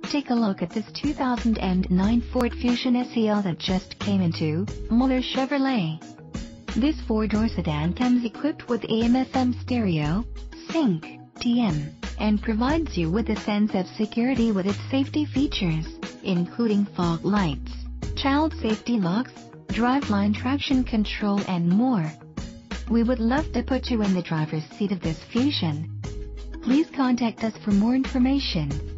Take a look at this 2009 Ford Fusion SEL that just came into Muller Chevrolet. This 4-door sedan comes equipped with AM/FM stereo, sync, TM, and provides you with a sense of security with its safety features, including fog lights, child safety locks, driveline traction control and more. We would love to put you in the driver's seat of this Fusion. Please contact us for more information.